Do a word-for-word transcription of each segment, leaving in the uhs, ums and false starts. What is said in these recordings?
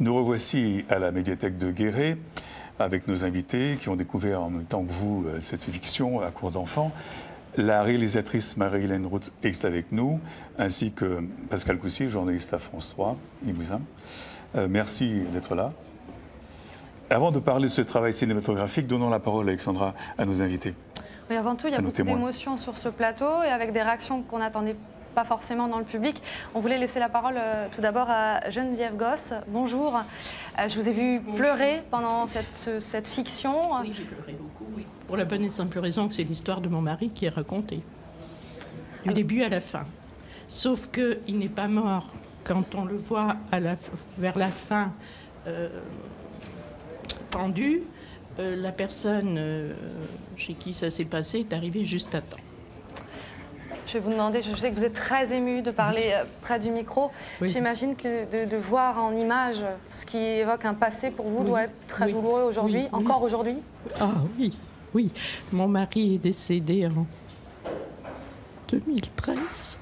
Nous revoici à la médiathèque de Guéret avec nos invités qui ont découvert en même temps que vous cette fiction à court d'enfants. La réalisatrice Marie-Hélène Roth est avec nous, ainsi que Pascal Coussier, journaliste à France trois, Limousin. Euh, merci d'être là. Avant de parler de ce travail cinématographique, donnons la parole, Alexandra, à nos invités. Oui, avant tout, il y a beaucoup d'émotions sur ce plateau et avec des réactions qu'on n'attendait pas forcément dans le public. On voulait laisser la parole euh, tout d'abord à Geneviève Goss. Bonjour. Euh, je vous ai vu Bonjour. pleurer pendant cette, ce, cette fiction. Oui, j'ai pleuré beaucoup, oui. Pour la bonne et simple raison que c'est l'histoire de mon mari qui est racontée. Du ah. début à la fin. Sauf qu'il n'est pas mort quand on le voit à la, vers la fin euh, pendu. Euh, la personne euh, chez qui ça s'est passé est arrivée juste à temps. Je vais vous demander, je sais que vous êtes très ému de parler euh, près du micro. Oui. J'imagine que de, de voir en image ce qui évoque un passé pour vous oui. doit être très oui. douloureux aujourd'hui, oui. encore oui. aujourd'hui. Ah oui, oui. Mon mari est décédé en deux mille treize.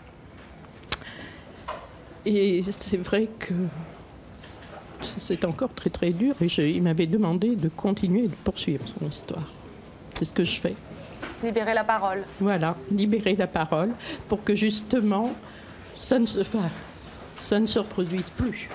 Et c'est vrai que c'est encore très très dur. Et je, il m'avait demandé de continuer et de poursuivre son histoire. C'est ce que je fais. Libérer la parole. Voilà, libérer la parole pour que justement ça ne se, enfin, ça ne se reproduise plus.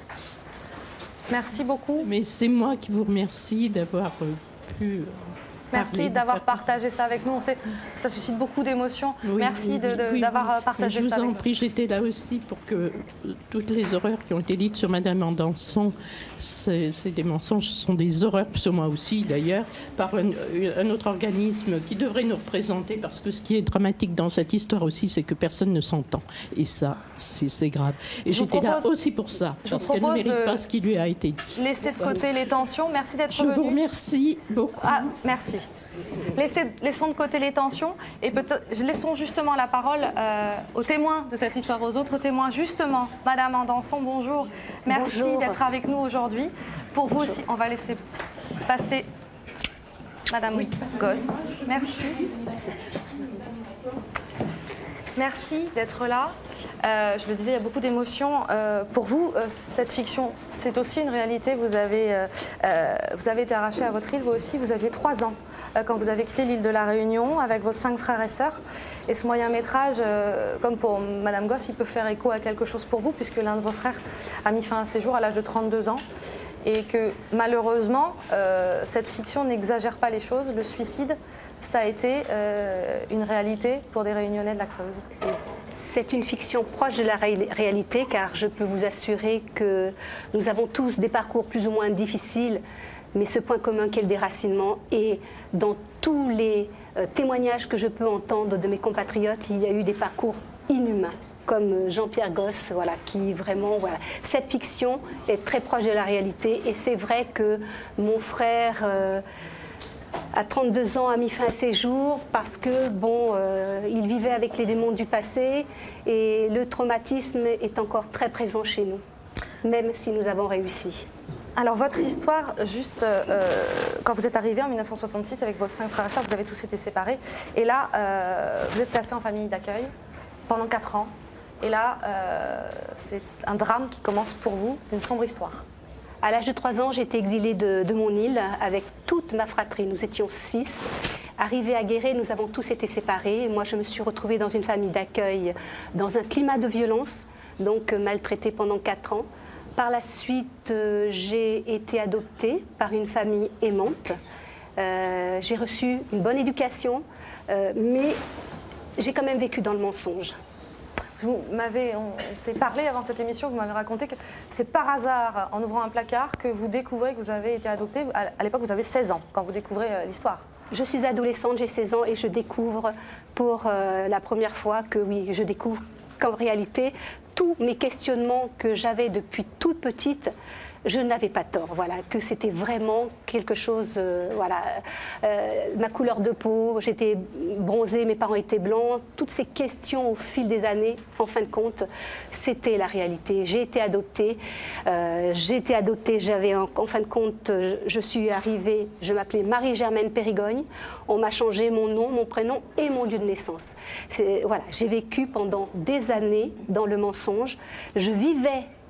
Merci beaucoup. Mais c'est moi qui vous remercie d'avoir pu... Merci d'avoir partagé ça avec nous. On sait, ça suscite beaucoup d'émotions. Oui, Merci oui, d'avoir oui, oui. partagé oui. ça avec nous. Je vous en prie, j'étais là aussi pour que toutes les horreurs qui ont été dites sur Madame Andanson, c'est des mensonges, ce sont des horreurs, sur moi aussi d'ailleurs, par un, un autre organisme qui devrait nous représenter, parce que ce qui est dramatique dans cette histoire aussi, c'est que personne ne s'entend. Et ça, c'est grave. Et j'étais là aussi pour ça, parce qu'elle ne mérite pas ce qui lui a été dit. Laissez de côté les tensions. Merci d'être venu. Je vous remercie beaucoup. Ah, merci. Laissez, laissons de côté les tensions et laissons justement la parole euh, aux témoins de cette histoire, aux autres témoins. Justement, Madame Andanson, bonjour. Merci d'être avec nous aujourd'hui. Pour vous aussi, on va laisser passer Madame oui. Goss. Merci. Merci d'être là. Euh, je le disais, il y a beaucoup d'émotions. Euh, pour vous, euh, cette fiction, c'est aussi une réalité. Vous avez, euh, euh, vous avez été arraché à votre île, vous aussi, vous aviez trois ans euh, quand vous avez quitté l'île de la Réunion avec vos cinq frères et sœurs. Et ce moyen-métrage, euh, comme pour Madame Goss, il peut faire écho à quelque chose pour vous, puisque l'un de vos frères a mis fin à ses jours à l'âge de trente-deux ans. Et que malheureusement, euh, cette fiction n'exagère pas les choses. Le suicide, ça a été euh, une réalité pour des Réunionnais de la Creuse. C'est une fiction proche de la ré réalité, car je peux vous assurer que nous avons tous des parcours plus ou moins difficiles, mais ce point commun qu'est le déracinement. Et dans tous les euh, témoignages que je peux entendre de mes compatriotes, il y a eu des parcours inhumains, comme Jean-Pierre Goss, voilà, qui vraiment, voilà. Cette fiction est très proche de la réalité, et c'est vrai que mon frère... Euh, à trente-deux ans, a mis fin à ses jours parce que, bon, euh, il vivait avec les démons du passé et le traumatisme est encore très présent chez nous, même si nous avons réussi. Alors, votre histoire, juste euh, quand vous êtes arrivé en mille neuf cent soixante-six avec vos cinq frères et sœurs, vous avez tous été séparés. Et là, euh, vous êtes placés en famille d'accueil pendant quatre ans. Et là, euh, c'est un drame qui commence pour vous, une sombre histoire. À l'âge de trois ans, j'ai été exilée de, de mon île avec toute ma fratrie. Nous étions six. Arrivés à Guéret, nous avons tous été séparés. Moi, je me suis retrouvée dans une famille d'accueil, dans un climat de violence, donc maltraitée pendant quatre ans. Par la suite, euh, j'ai été adoptée par une famille aimante. Euh, j'ai reçu une bonne éducation, euh, mais j'ai quand même vécu dans le mensonge. Vous m'avez, on s'est parlé avant cette émission, vous m'avez raconté que c'est par hasard, en ouvrant un placard, que vous découvrez que vous avez été adoptée. À l'époque, vous avez seize ans, quand vous découvrez l'histoire. Je suis adolescente, j'ai seize ans, et je découvre pour euh, la première fois que, oui, je découvre qu'en réalité, tous mes questionnements que j'avais depuis toute petite, je n'avais pas tort, voilà, que c'était vraiment quelque chose, euh, voilà, euh, ma couleur de peau, j'étais bronzée, mes parents étaient blancs, toutes ces questions au fil des années, en fin de compte, c'était la réalité. J'ai été adoptée, euh, j'ai été adoptée, j'avais, en, en fin de compte, je suis arrivée, je m'appelais Marie-Germaine Périgogne, on m'a changé mon nom, mon prénom et mon lieu de naissance. Voilà, j'ai vécu pendant des années dans le mensonge, je vivais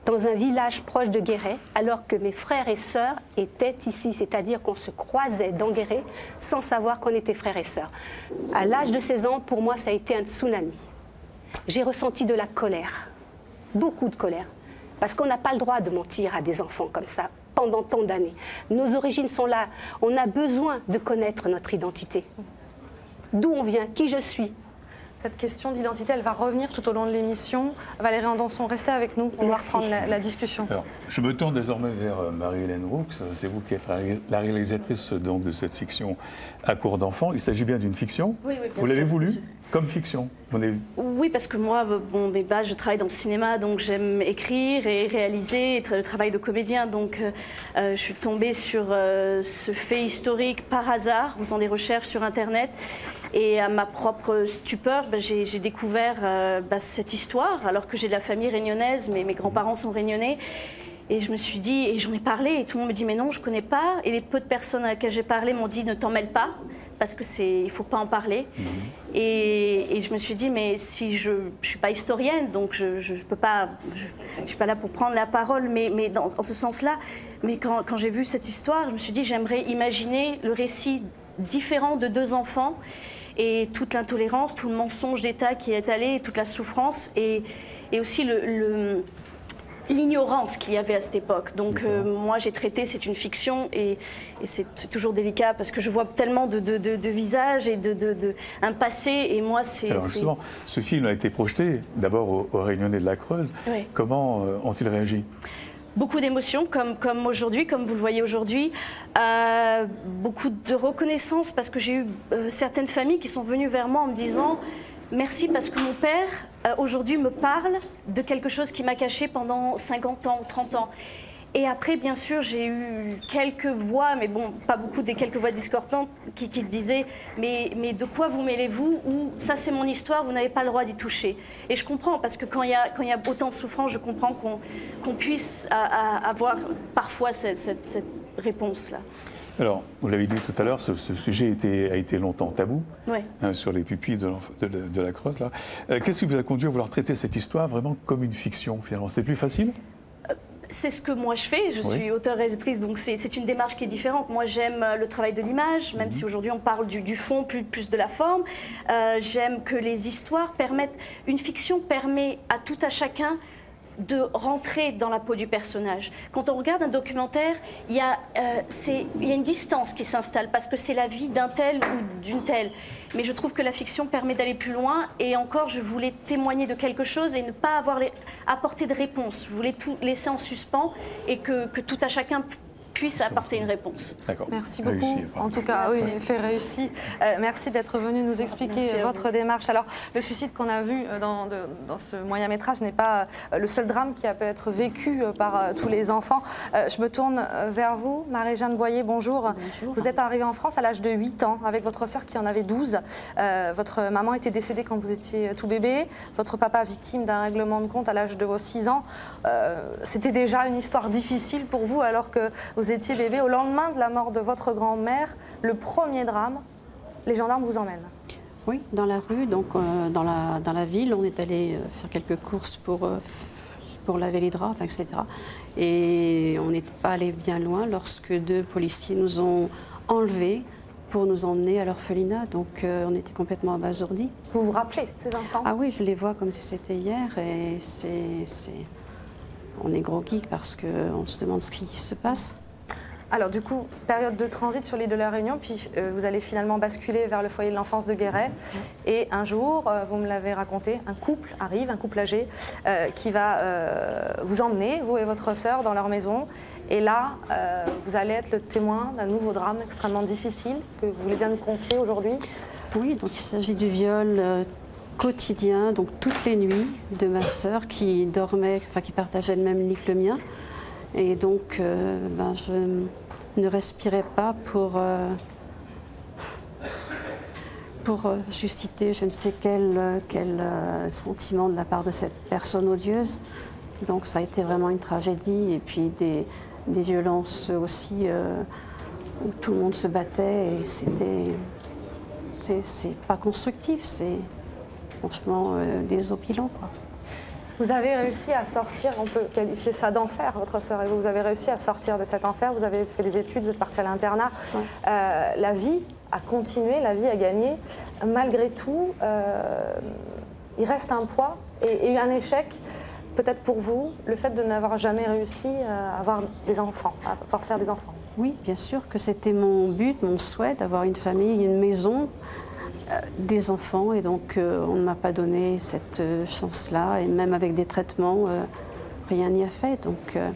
dans un village proche de Guéret, alors que mes frères et sœurs étaient ici, c'est-à-dire qu'on se croisait dans Guéret sans savoir qu'on était frères et sœurs. À l'âge de seize ans, pour moi, ça a été un tsunami. J'ai ressenti de la colère, beaucoup de colère, parce qu'on n'a pas le droit de mentir à des enfants comme ça pendant tant d'années. Nos origines sont là, on a besoin de connaître notre identité. D'où on vient, qui je suis. Cette question d'identité, elle va revenir tout au long de l'émission. Valérie Andanson, restez avec nous, on Merci. va reprendre la, la discussion. Alors, je me tourne désormais vers Marie-Hélène Roux. C'est vous qui êtes la réalisatrice donc, de cette fiction à court d'enfants. Il s'agit bien d'une fiction. Oui, oui, bien vous l'avez sûr, voulu bien sûr. comme fiction. Vous avez... Oui, parce que moi, bon, mes bases, je travaille dans le cinéma, donc j'aime écrire et réaliser, et le travail de comédien. Donc, euh, je suis tombée sur euh, ce fait historique par hasard, en faisant des recherches sur Internet. Et à ma propre stupeur, bah, j'ai découvert euh, bah, cette histoire, alors que j'ai de la famille réunionnaise, mais mes grands-parents sont réunionnais. Et je me suis dit, et j'en ai parlé, et tout le monde me dit, mais non, je ne connais pas. Et les peu de personnes à laquelle j'ai parlé m'ont dit, ne t'en mêle pas, parce que c'est, il faut pas en parler. Mmh. Et, et je me suis dit, mais si je, je suis pas historienne, donc je, je peux pas, je, je suis pas là pour prendre la parole, mais, mais dans, en ce sens-là, mais quand, quand j'ai vu cette histoire, je me suis dit, j'aimerais imaginer le récit différent de deux enfants. Et toute l'intolérance, tout le mensonge d'État qui est allé, et toute la souffrance, et, et aussi le, l'ignorance qu'il y avait à cette époque. Donc euh, moi j'ai traité, c'est une fiction, et, et c'est toujours délicat parce que je vois tellement de, de, de, de visages et de, de, de, un passé, et moi c'est... Alors justement, ce film a été projeté d'abord aux, aux Réunionnais de la Creuse. Oui. Comment euh, ont-ils réagi ? Beaucoup d'émotions, comme, comme aujourd'hui, comme vous le voyez aujourd'hui. Euh, beaucoup de reconnaissance, parce que j'ai eu euh, certaines familles qui sont venues vers moi en me disant « Merci parce que mon père, euh, aujourd'hui, me parle de quelque chose qui m'a caché pendant cinquante ans ou trente ans. » Et après, bien sûr, j'ai eu quelques voix, mais bon, pas beaucoup, des quelques voix discordantes qui, qui disaient mais, mais de quoi vous mêlez-vous ? Ou ça, c'est mon histoire, vous n'avez pas le droit d'y toucher. Et je comprends, parce que quand il y a, quand il y a autant de souffrance, je comprends qu'on qu'on puisse à, à avoir parfois cette, cette, cette réponse-là. Alors, vous l'avez dit tout à l'heure, ce, ce sujet était, a été longtemps tabou, ouais. hein, sur les pupilles de, de, de la Creuse. Euh, Qu'est-ce qui vous a conduit à vouloir traiter cette histoire vraiment comme une fiction, finalement ? C'était plus facile ? C'est ce que moi je fais, je oui. suis auteure-réalisatrice, donc c'est une démarche qui est différente. Moi j'aime le travail de l'image, même mmh. si aujourd'hui on parle du, du fond plus, plus de la forme. Euh, j'aime que les histoires permettent, une fiction permet à tout à chacun de rentrer dans la peau du personnage. Quand on regarde un documentaire, il y a, euh, il y a une distance qui s'installe parce que c'est la vie d'un tel ou d'une telle. Mais je trouve que la fiction permet d'aller plus loin, et encore, je voulais témoigner de quelque chose et ne pas avoir les, apporter de réponse. Je voulais tout laisser en suspens et que, que tout à chacun puisse apporter une réponse. Merci beaucoup. Réussi, en tout cas, merci. Oui, fait réussi. Euh, merci d'être venu nous expliquer merci votre démarche. Alors, le suicide qu'on a vu dans, de, dans ce moyen métrage n'est pas le seul drame qui a pu être vécu par tous les enfants. Euh, je me tourne vers vous, Marie-Jeanne Boyer, bonjour. bonjour. Vous êtes arrivée en France à l'âge de huit ans avec votre sœur qui en avait douze. Euh, votre maman était décédée quand vous étiez tout bébé. Votre papa victime d'un règlement de compte à l'âge de vos six ans. Euh, C'était déjà une histoire difficile pour vous alors que vous Vous étiez bébé. Au lendemain de la mort de votre grand-mère, le premier drame, les gendarmes vous emmènent. Oui, dans la rue, donc euh, dans, la, dans la ville, on est allé faire quelques courses pour, euh, pour laver les draps, enfin, et cetera. Et on n'est pas allé bien loin lorsque deux policiers nous ont enlevés pour nous emmener à l'orphelinat. Donc euh, on était complètement abasourdis. Vous vous rappelez ces instants? Ah oui, je les vois comme si c'était hier, et c'est... on est groggy parce qu'on se demande ce qui se passe. Alors du coup, période de transit sur l'île de la Réunion, puis euh, vous allez finalement basculer vers le foyer de l'enfance de Guéret. Mmh. Et un jour, euh, vous me l'avez raconté, un couple arrive, un couple âgé, euh, qui va euh, vous emmener, vous et votre sœur, dans leur maison. Et là, euh, vous allez être le témoin d'un nouveau drame extrêmement difficile que vous voulez bien nous confier aujourd'hui. Oui, donc il s'agit du viol euh, quotidien, donc toutes les nuits, de ma sœur qui dormait, enfin qui partageait le même lit que le mien. Et donc, euh, ben, je ne respirais pas pour, euh, pour euh, susciter je ne sais quel, quel euh, sentiment de la part de cette personne odieuse. Donc ça a été vraiment une tragédie, et puis des, des violences aussi euh, où tout le monde se battait, et c'était... c'est pas constructif, c'est franchement euh, désopilant, quoi. Vous avez réussi à sortir, on peut qualifier ça d'enfer, votre sœur et vous, vous avez réussi à sortir de cet enfer, vous avez fait des études, vous êtes parti à l'internat. Ouais. Euh, la vie a continué, la vie a gagné. Malgré tout, euh, il reste un poids et, et un échec, peut-être pour vous, le fait de n'avoir jamais réussi à avoir des enfants, à pouvoir faire des enfants. Oui, bien sûr que c'était mon but, mon souhait d'avoir une famille, une maison, euh, des enfants. Et donc, euh, on ne m'a pas donné cette euh, chance-là. Et même avec des traitements, euh, rien n'y a fait. Donc, euh,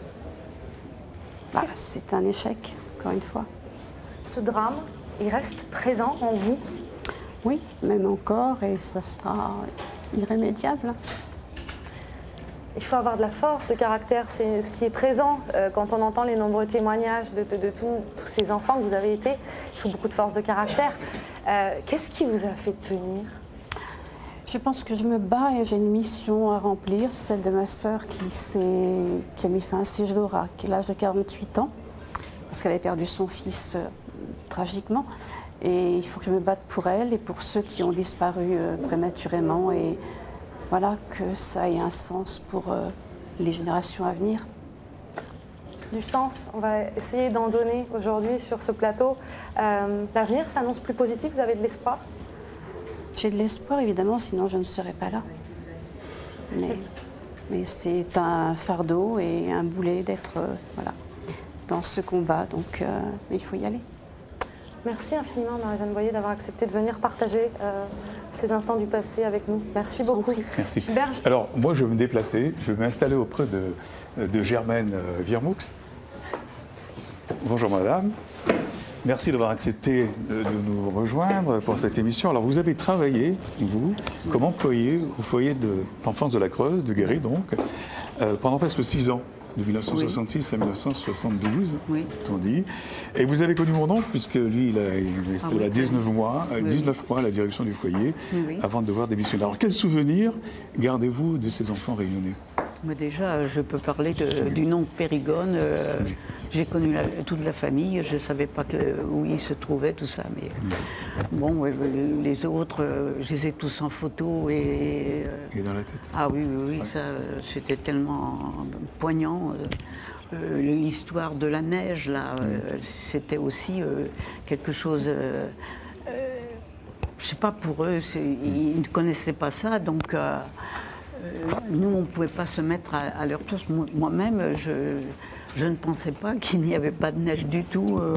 bah, c'est un échec, encore une fois. Ce drame, il reste présent en vous? Oui, même encore. Et ça sera irrémédiable. Il faut avoir de la force de caractère, c'est ce qui est présent euh, quand on entend les nombreux témoignages de, de, de tout, tous ces enfants que vous avez été. Il faut beaucoup de force de caractère. Euh, Qu'est-ce qui vous a fait tenir? Je pense que je me bats et j'ai une mission à remplir, celle de ma sœur qui, qui a mis fin à ses jours à l'âge de quarante-huit ans, parce qu'elle avait perdu son fils euh, tragiquement. Et il faut que je me batte pour elle et pour ceux qui ont disparu euh, prématurément. Et voilà, que ça ait un sens pour euh, les générations à venir. Du sens, on va essayer d'en donner aujourd'hui sur ce plateau. Euh, L'avenir s'annonce plus positif, vous avez de l'espoir? J'ai de l'espoir, évidemment, sinon je ne serais pas là. Mais, mais c'est un fardeau et un boulet d'être euh, voilà, dans ce combat, donc euh, il faut y aller. Merci infiniment, Marie-Jeanne Boyer, d'avoir accepté de venir partager euh, ces instants du passé avec nous. Merci beaucoup. Merci. Gilbert. Alors, moi, je vais me déplacer. Je vais m'installer auprès de, de Germaine Wirmoux. Bonjour, madame. Merci d'avoir accepté de, de nous rejoindre pour cette émission. Alors, vous avez travaillé, vous, comme employé au foyer de l'enfance de la Creuse, de Guéret, donc, euh, pendant presque six ans. De mille neuf cent soixante-six oui. à mille neuf cent soixante-douze, oui. on dit. Et vous avez connu mon oncle, puisque lui, il, a, il restait ah, oui, là dix-neuf mois, oui. dix-neuf mois à la direction du foyer, oui. avant de devoir démissionner. Alors, quels souvenirs gardez-vous de ces enfants réunionnais? Moi, déjà, je peux parler de, du nom de Périgone. Euh, oui. J'ai connu la, toute la famille, je ne savais pas que, où ils se trouvaient, tout ça. Mais oui. bon, les, les autres, je les ai tous en photo. Et, et dans la tête. Ah oui, oui, oui, ouais. ça, c'était tellement poignant. Euh, L'histoire de la neige, là, euh, c'était aussi euh, quelque chose... Euh, euh, je ne sais pas, pour eux, ils ne connaissaient pas ça, donc... Euh, Euh, nous, on ne pouvait pas se mettre à, à leur place. Moi-même, je, je ne pensais pas qu'il n'y avait pas de neige du tout euh,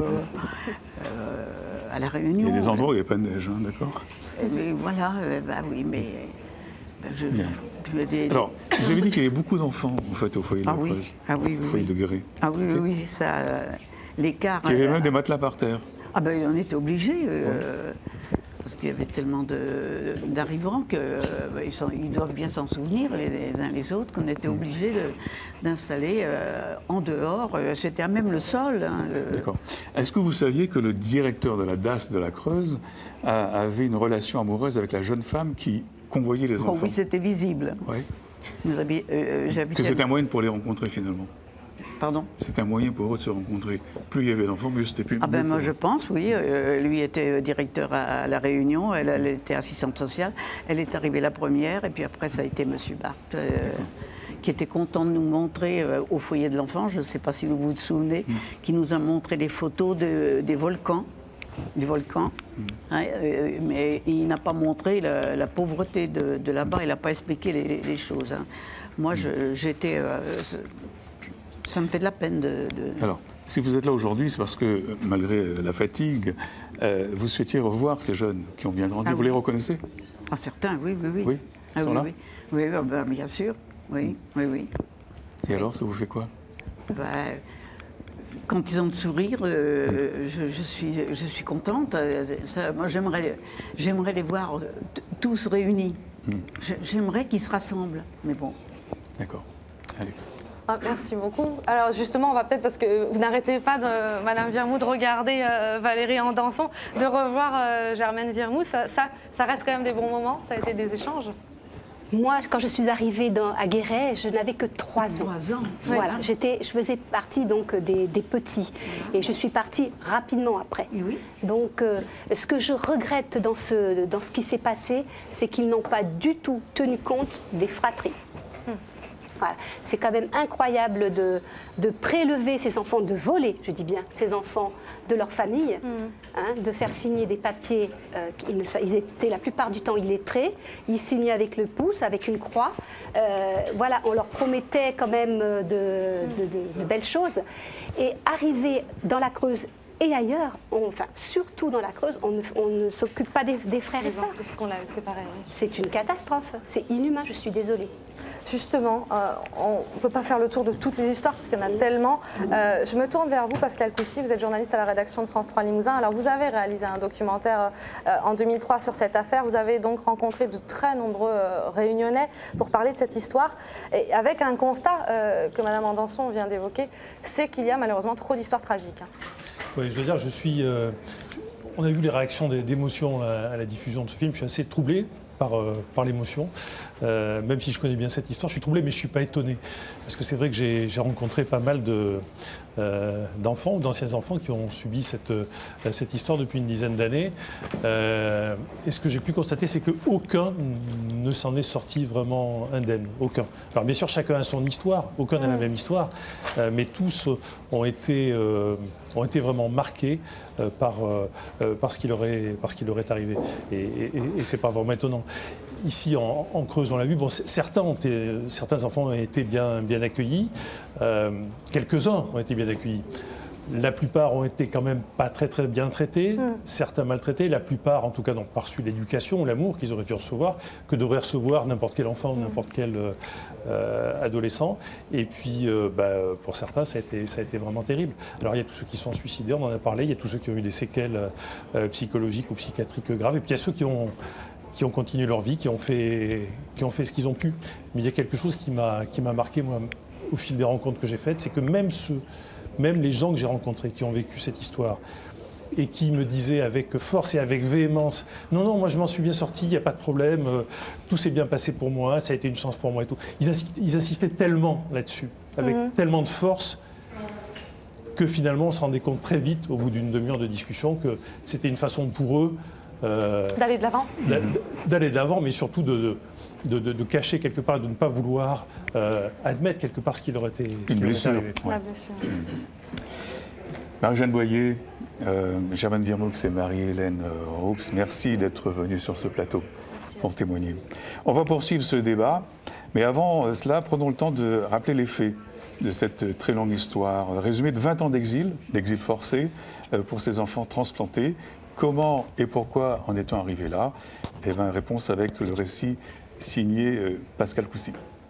euh, à La Réunion. Il y a des endroits où il n'y a pas de neige, hein, d'accord? Mais voilà, euh, bah oui, mais... Bah, je, je, des... Alors, vous avez dit qu'il y avait beaucoup d'enfants, en fait, au foyer de ah la oui. Creuse, ah oui, oui, au foyer oui. de Guéret. Ah oui, okay. oui, ça... Euh, l'écart... Il y avait euh, même des matelas par terre. Ah ben, on était obligés. Euh, ouais. Parce qu'il y avait tellement d'arrivants qu'ils euh, ils doivent bien s'en souvenir, les, les uns les autres, qu'on était obligés d'installer euh, en dehors. C'était à même le sol. Hein, le... D'accord. Est-ce que vous saviez que le directeur de la D A S de la Creuse a, avait une relation amoureuse avec la jeune femme qui convoyait les enfants? Oh oui, c'était visible. Oui. Nous habi euh, que c'était un moyen pour les rencontrer finalement? Pardon? C'est un moyen pour eux de se rencontrer. Plus il y avait d'enfants, mieux c'était plus. Ah ben moi eux. je pense, oui. Euh, lui était directeur à, à La Réunion, elle, elle était assistante sociale. Elle est arrivée la première, et puis après ça a été Monsieur Barthes, euh, qui était content de nous montrer euh, au foyer de l'enfant, je ne sais pas si vous vous souvenez, mm. qui nous a montré des photos de, des volcans. Du volcan, mm. hein, euh, mais il n'a pas montré la, la pauvreté de, de là-bas, il n'a pas expliqué les, les choses. Hein. Moi, mm. j'étais... Euh, ça me fait de la peine de... de... Alors, si vous êtes là aujourd'hui, c'est parce que, malgré la fatigue, euh, vous souhaitiez revoir ces jeunes qui ont bien grandi. Ah, vous oui. les reconnaissez? Ah, certains, oui, oui, oui. Oui, ils ah, sont oui, là oui. Oui, ben, bien sûr, oui, mm. oui, oui. Et oui. alors, ça vous fait quoi? Ben, quand ils ont le sourire, euh, je, je, suis, je suis contente. Ça, moi, j'aimerais les voir tous réunis. Mm. J'aimerais qu'ils se rassemblent, mais bon. D'accord. Alex? Ah, merci beaucoup. Alors justement, on va peut-être, parce que vous n'arrêtez pas, de, Madame Wirmoux, de regarder euh, Valérie Andanson, de revoir euh, Germaine Wirmoux, ça, ça, ça reste quand même des bons moments, ça a été des échanges. Moi, quand je suis arrivée dans, à Guéret, je n'avais que trois ans. Trois ans. Voilà, j'étais, je faisais partie donc des, des petits, et je suis partie rapidement après. Oui. Donc, euh, ce que je regrette dans ce, dans ce qui s'est passé, c'est qu'ils n'ont pas du tout tenu compte des fratries. Voilà. C'est quand même incroyable de, de prélever ces enfants, de voler, je dis bien, ces enfants de leur famille, mmh. hein, de faire signer des papiers, euh, ils, ils étaient la plupart du temps illettrés, ils signaient avec le pouce, avec une croix. Euh, voilà, on leur promettait quand même de, de, de, de belles choses. Et arriver dans la Creuse et ailleurs, on, enfin surtout dans la Creuse, on ne, on ne s'occupe pas des, des frères et sœurs. Qu'on l'a séparé, oui. C'est une catastrophe, c'est inhumain, je suis désolée. Justement, euh, on ne peut pas faire le tour de toutes les histoires parce qu'il y en a tellement. Euh, je me tourne vers vous, Pascal Coucy, vous êtes journaliste à la rédaction de France trois Limousin. Alors vous avez réalisé un documentaire euh, en deux mille trois sur cette affaire. Vous avez donc rencontré de très nombreux euh, Réunionnais pour parler de cette histoire. Et avec un constat euh, que Mme Andançon vient d'évoquer, c'est qu'il y a malheureusement trop d'histoires tragiques. Hein. Oui, je veux dire, je suis... Euh, on a vu les réactions d'émotion à, à la diffusion de ce film. Je suis assez troublé par, euh, par l'émotion. Euh, même si je connais bien cette histoire, je suis troublé, mais je ne suis pas étonné. Parce que c'est vrai que j'ai rencontré pas mal de, euh, d'enfants ou d'anciens enfants qui ont subi cette, euh, cette histoire depuis une dizaine d'années. Euh, et ce que j'ai pu constater, c'est qu'aucun ne s'en est sorti vraiment indemne. Aucun. Alors bien sûr, chacun a son histoire, aucun n'a la même histoire, euh, mais tous ont été, euh, ont été vraiment marqués euh, par, euh, par ce qui leur est, par ce qui leur est arrivé. Et, et, et ce n'est pas vraiment étonnant. Ici, en, en Creuse, on l'a vu, bon, certains, ont été, certains enfants ont été bien, bien accueillis, euh, quelques-uns ont été bien accueillis. La plupart ont été quand même pas très très bien traités, mmh. certains maltraités, la plupart en tout cas n'ont pas reçu l'éducation ou l'amour qu'ils auraient dû recevoir, que devrait recevoir n'importe quel enfant ou n'importe quel euh, adolescent. Et puis euh, bah, pour certains ça a, été, ça a été vraiment terrible. Alors il y a tous ceux qui sont suicidés, on en a parlé, il y a tous ceux qui ont eu des séquelles euh, psychologiques ou psychiatriques graves, et puis il y a ceux qui ont... qui ont continué leur vie, qui ont fait, qui ont fait ce qu'ils ont pu. Mais il y a quelque chose qui m'a qui m'a marqué, moi, au fil des rencontres que j'ai faites, c'est que même ceux, même les gens que j'ai rencontrés, qui ont vécu cette histoire, et qui me disaient avec force et avec véhémence, non, non, moi je m'en suis bien sorti, il n'y a pas de problème, euh, tout s'est bien passé pour moi, ça a été une chance pour moi et tout. Ils insistaient, ils insistaient tellement là-dessus, avec mmh. tellement de force, que finalement on se rendait compte très vite, au bout d'une demi-heure de discussion, que c'était une façon pour eux Euh, d'aller de l'avant D'aller de l'avant, mais surtout de, de, de, de cacher quelque part, de ne pas vouloir euh, admettre quelque part ce qui leur était, ce qui leur était arrivé. Ouais. La blessure. Marie-Jeanne Boyer, euh, Germaine Virmoux et Marie-Hélène Roux, merci d'être venus sur ce plateau merci pour témoigner. On va poursuivre ce débat, mais avant cela, prenons le temps de rappeler les faits de cette très longue histoire. Résumé de vingt ans d'exil, d'exil forcé euh, pour ces enfants transplantés. Comment et pourquoi en est-on arrivé là? Eh bien, réponse avec le récit signé euh, Pascal Coucy.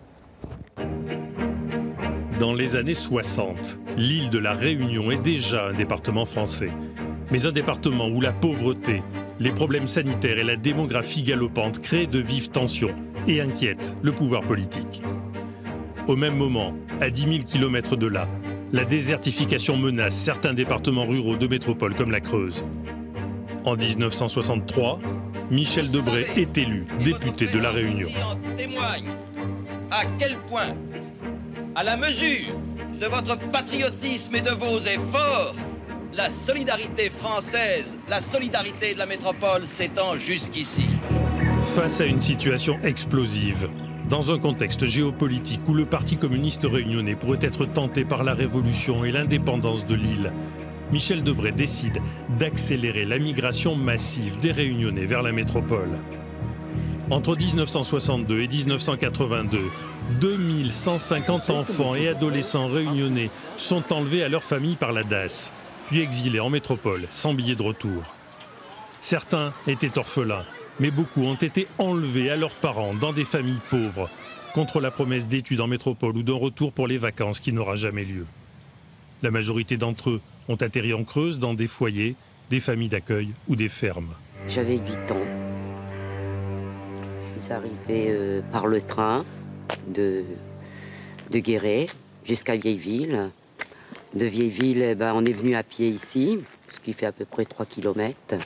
Dans les années soixante, l'île de la Réunion est déjà un département français. Mais un département où la pauvreté, les problèmes sanitaires et la démographie galopante créent de vives tensions et inquiètent le pouvoir politique. Au même moment, à dix mille kilomètres de là, la désertification menace certains départements ruraux de métropole comme la Creuse. En mille neuf cent soixante-trois, Michel Debré est élu député de La Réunion. En témoigne à quel point, à la mesure de votre patriotisme et de vos efforts, la solidarité française, la solidarité de la métropole s'étend jusqu'ici. Face à une situation explosive, dans un contexte géopolitique où le Parti communiste réunionnais pourrait être tenté par la révolution et l'indépendance de l'île, Michel Debré décide d'accélérer la migration massive des Réunionnais vers la métropole. Entre mille neuf cent soixante-deux et mille neuf cent quatre-vingt-deux, deux mille cent cinquante enfants et adolescents réunionnais sont enlevés à leur famille par la D A S, puis exilés en métropole sans billet de retour. Certains étaient orphelins, mais beaucoup ont été enlevés à leurs parents dans des familles pauvres, contre la promesse d'études en métropole ou d'un retour pour les vacances qui n'aura jamais lieu. La majorité d'entre eux ont atterri en Creuse dans des foyers, des familles d'accueil ou des fermes. J'avais huit ans. Je suis arrivée euh, par le train de, de Guéret jusqu'à Vieilleville. De Vieilleville, eh ben, on est venu à pied ici, ce qui fait à peu près trois kilomètres.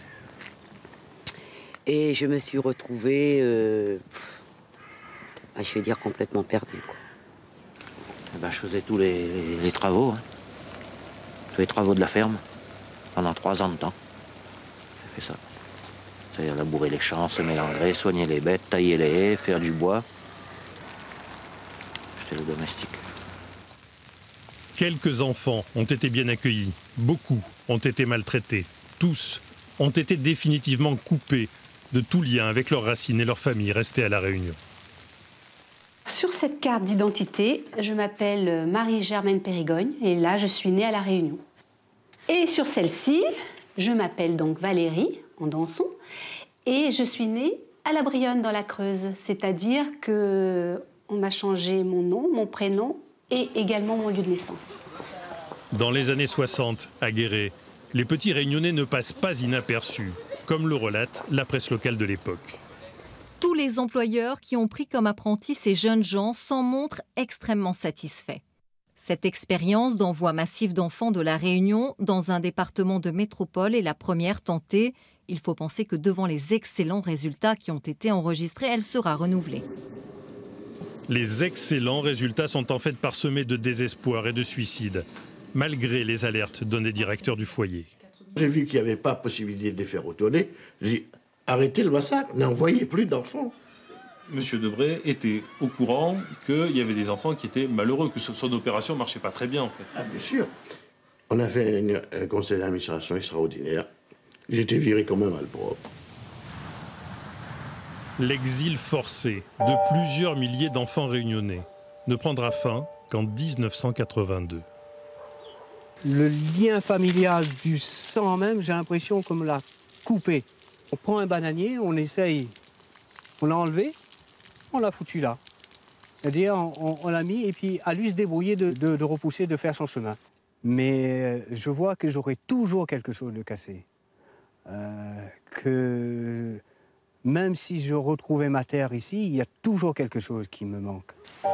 Et je me suis retrouvée, euh, je vais dire, complètement perdue, quoi. Eh ben, je faisais tous les, les, les travaux. Hein. Les travaux de la ferme, pendant trois ans de temps. J'ai fait ça. C'est-à-dire labourer les champs, semer l'engrais, soigner les bêtes, tailler les haies, faire du bois. c'était le domestique. Quelques enfants ont été bien accueillis, beaucoup ont été maltraités, tous ont été définitivement coupés de tout lien avec leurs racines et leurs familles restées à La Réunion. Sur cette carte d'identité, je m'appelle Marie-Germaine Périgogne et là, je suis née à La Réunion. Et sur celle-ci, je m'appelle donc Valérie, en Danson, et je suis née à La Brionne, dans la Creuse. C'est-à-dire qu'on m'a changé mon nom, mon prénom et également mon lieu de naissance. Dans les années soixante, à Guéret, les petits Réunionnais ne passent pas inaperçus, comme le relate la presse locale de l'époque. Tous les employeurs qui ont pris comme apprentis ces jeunes gens s'en montrent extrêmement satisfaits. Cette expérience d'envoi massif d'enfants de La Réunion dans un département de métropole est la première tentée. Il faut penser que devant les excellents résultats qui ont été enregistrés, elle sera renouvelée. Les excellents résultats sont en fait parsemés de désespoir et de suicide, malgré les alertes donnés directeurs du foyer. J'ai vu qu'il n'y avait pas possibilité de les faire retourner. J'ai dit, arrêtez le massacre, n'envoyez plus d'enfants. Monsieur Debré était au courant qu'il y avait des enfants qui étaient malheureux, que son opération ne marchait pas très bien en fait. Ah, bien sûr. On a fait une, un conseil d'administration extraordinaire. J'étais viré comme un malpropre. L'exil forcé de plusieurs milliers d'enfants réunionnais ne prendra fin qu'en mille neuf cent quatre-vingt-deux. Le lien familial du sang même, j'ai l'impression qu'on me l'a coupé. On prend un bananier, on essaye, on l'a enlevé, on l'a foutu là. C'est-à-dire, on, on l'a mis et puis à lui se débrouiller de, de, de repousser, de faire son chemin. Mais je vois que j'aurai toujours quelque chose de cassé. Euh, que même si je retrouvais ma terre ici, il y a toujours quelque chose qui me manque.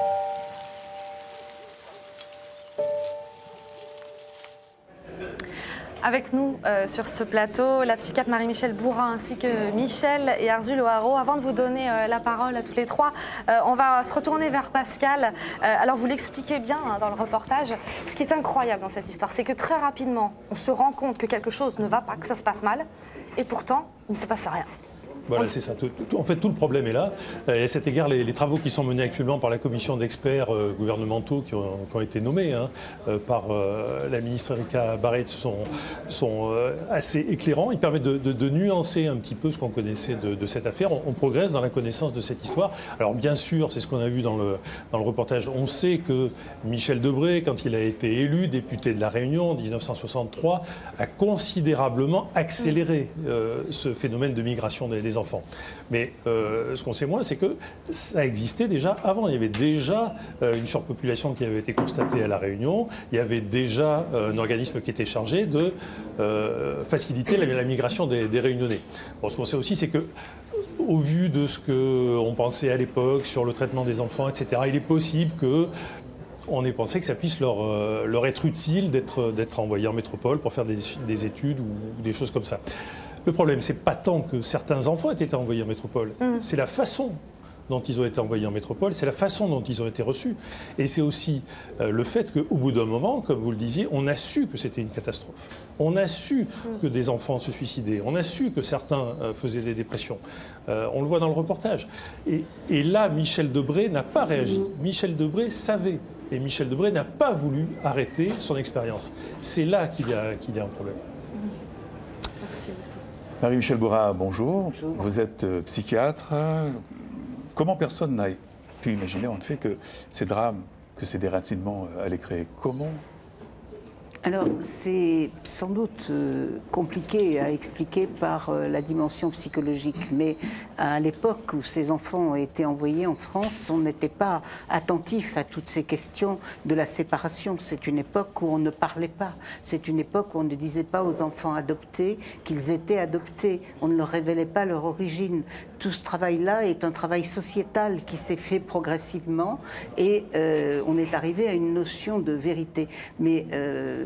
Avec nous euh, sur ce plateau, la psychiatre Marie-Michel Bourrin ainsi que Michel et Arzul O'Haraud. Avant de vous donner euh, la parole à tous les trois, euh, on va se retourner vers Pascal. Euh, alors vous l'expliquez bien hein, dans le reportage. Ce qui est incroyable dans cette histoire, c'est que très rapidement, on se rend compte que quelque chose ne va pas, que ça se passe mal, et pourtant, il ne se passe rien. Voilà, c'est ça. Tout, tout, en fait, tout le problème est là. Et à cet égard, les, les travaux qui sont menés actuellement par la commission d'experts euh, gouvernementaux qui ont, qui ont été nommés hein, euh, par euh, la ministre Erika Barrett sont, sont euh, assez éclairants. Ils permettent de, de, de nuancer un petit peu ce qu'on connaissait de, de cette affaire. On, on progresse dans la connaissance de cette histoire. Alors bien sûr, c'est ce qu'on a vu dans le, dans le reportage. On sait que Michel Debré, quand il a été élu député de La Réunion en mille neuf cent soixante-trois, a considérablement accéléré euh, ce phénomène de migration des, des enfants. Mais euh, ce qu'on sait moins, c'est que ça existait déjà avant. Il y avait déjà euh, une surpopulation qui avait été constatée à La Réunion. Il y avait déjà euh, un organisme qui était chargé de euh, faciliter la, la migration des, des Réunionnais. Bon, ce qu'on sait aussi, c'est que au vu de ce qu'on pensait à l'époque sur le traitement des enfants, et cetera, il est possible que on ait pensé que ça puisse leur, euh, leur être utile d'être d'être envoyés en métropole pour faire des, des études ou des choses comme ça. Le problème, c'est pas tant que certains enfants aient été envoyés en métropole, mmh. c'est la façon dont ils ont été envoyés en métropole, c'est la façon dont ils ont été reçus. Et c'est aussi euh, le fait qu'au bout d'un moment, comme vous le disiez, on a su que c'était une catastrophe. On a su mmh. que des enfants se suicidaient. On a su que certains euh, faisaient des dépressions. Euh, on le voit dans le reportage. Et, et là, Michel Debré n'a pas réagi. Mmh. Michel Debré savait. Et Michel Debré n'a pas voulu arrêter son expérience. C'est là qu'il y a, qu'il y a un problème. Merci. Marie-Michel Bourrin, bonjour. Bonjour. Vous êtes euh, psychiatre. Comment personne n'a pu imaginer en fait que ces drames, que ces déracinements euh, allaient créer? Comment? Alors, c'est sans doute euh, compliqué à expliquer par euh, la dimension psychologique, mais à l'époque où ces enfants ont été envoyés en France, on n'était pas attentif à toutes ces questions de la séparation. C'est une époque où on ne parlait pas. C'est une époque où on ne disait pas aux enfants adoptés qu'ils étaient adoptés. On ne leur révélait pas leur origine. Tout ce travail-là est un travail sociétal qui s'est fait progressivement et euh, on est arrivé à une notion de vérité. Mais euh,